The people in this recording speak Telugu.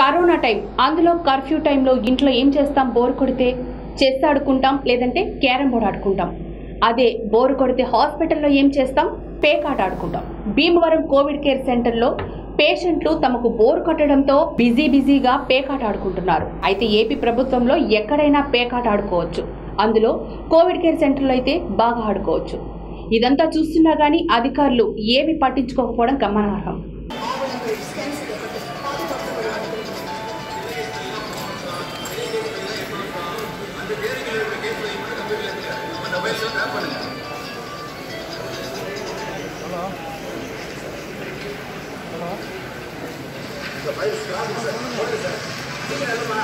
కరోనా టైం, అందులో కర్ఫ్యూ టైంలో ఇంట్లో ఏం చేస్తాం? బోర్ కొడితే చెస్ ఆడుకుంటాం, లేదంటే క్యారమ్ బోర్డ్ ఆడుకుంటాం. అదే బోర్ కొడితే హాస్పిటల్లో ఏం చేస్తాం? పేకాట ఆడుకుంటాం. భీమవరం కోవిడ్ కేర్ సెంటర్లో పేషెంట్లు తమకు బోర్ కొట్టడంతో బిజీగా పేకాట ఆడుకుంటున్నారు. అయితే ఏపీ ప్రభుత్వంలో ఎక్కడైనా పేకాట ఆడుకోవచ్చు, అందులో కోవిడ్ కేర్ సెంటర్లో అయితే బాగా ఆడుకోవచ్చు. ఇదంతా చూస్తున్నా కానీ అధికారులు ఏమీ పట్టించుకోకపోవడం గమనార్హం. Hello.